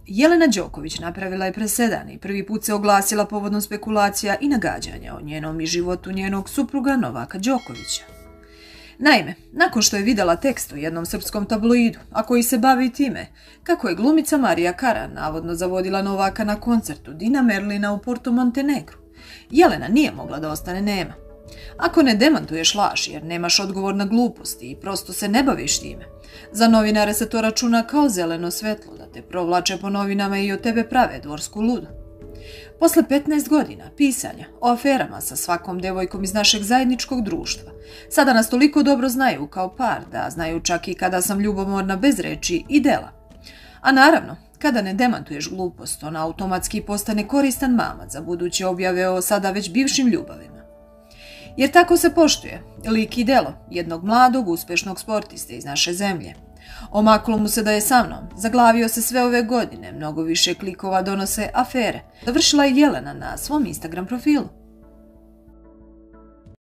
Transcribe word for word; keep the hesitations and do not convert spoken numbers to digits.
Jelena Đoković napravila je presedan i prvi put se oglasila povodom spekulacija i nagađanja o njenom i životu njenog supruga Novaka Đokovića. Naime, nakon što je vidjela tekst u jednom srpskom tabloidu, a koji se bavi time kako je glumica Marija Kara navodno zavodila Novaka na koncertu Dina Merlina u Porto Montenegru, Jelena nije mogla da ostane nema. Ako ne demantuješ laž jer nemaš odgovor na gluposti i prosto se ne baviš time, za novinare se to računa kao zeleno svetlo da te provlače po novinama i od tebe prave dvorsku ludu. Posle petnaest godina pisanja o aferama sa svakom devojkom iz našeg zajedničkog društva, sada nas toliko dobro znaju kao par da znaju čak i kada sam ljubomorna bez reči i dela. A naravno, kada ne demantuješ glupost, ona automatski postane koristan mamac za buduće objave o sada već bivšim ljubavima. Jer tako se poštuje lik i delo jednog mladog, uspešnog sportiste iz naše zemlje. Omaklo mu se da je sa mnom, zaglavio se sve ove godine, mnogo više klikova donose afere. Završila je Jelena na svom Instagram profilu.